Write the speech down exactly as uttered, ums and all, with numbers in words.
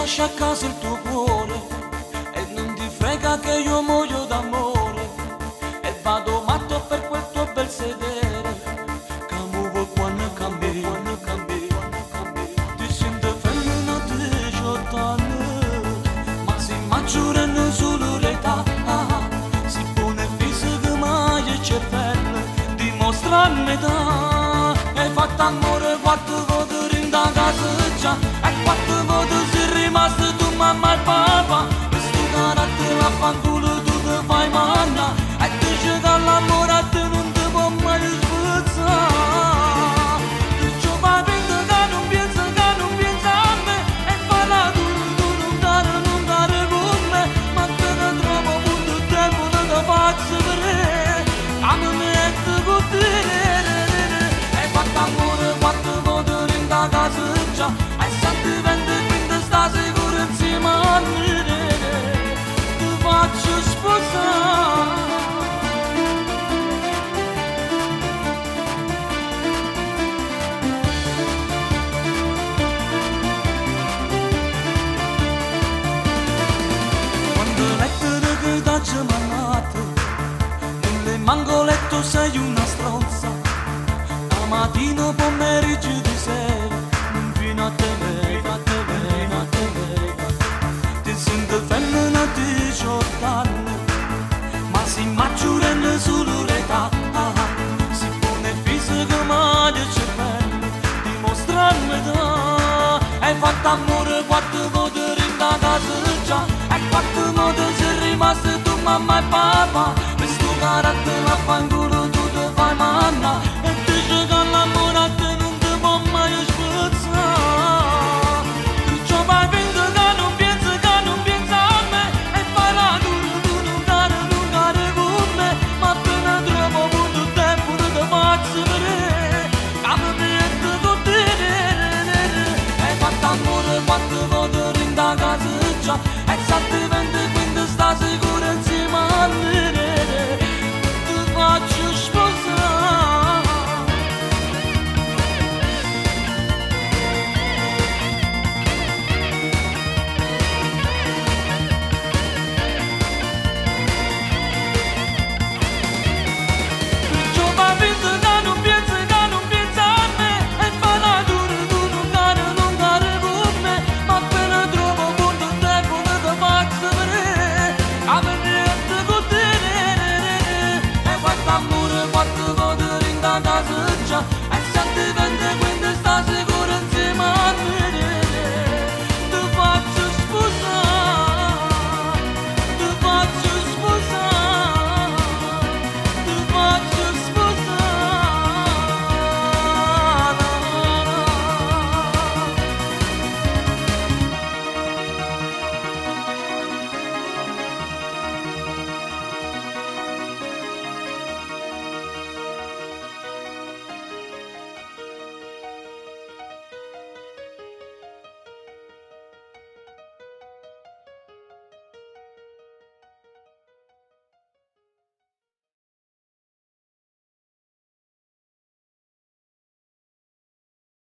lascia a casa il tuo cuore e non ti frega che io muoio d'amore e vado matto per quel tuo bel sedere. Camuvo quando cambi, quando cambi, quando cambi. Ti sento femmina di diciotto anni, ma si maggiorano solo l'età. Si pone fisico mai il cervello, dimostra metà. Hai fatto amore quattro volte in da casa già, e quattro volte sei rimasto tu mamma e papà. Questo carattere a fanculo tu ti fai manna, e tu cerca l'amore a te non ti può mai sfuzzare. Tu ci fai finta che non pensa, che non pensa a me, e fai la dura, tu non dare, non dare con me, ma te ne trovo tutto il tempo che ti faccio vedere, a me metto con te. Hai fatto amore quattro volte in da casa già, e senti vende quindi sta sicuro insieme a me, ti faccio sposare. Quando lettere che t'ho mandato, nelle mangoletto sei una stronza, la mattina, pomeriggio di sera, non fino a te fino a te fino a te ti sento femmina di diciotto anni, ma si maggiorano solo le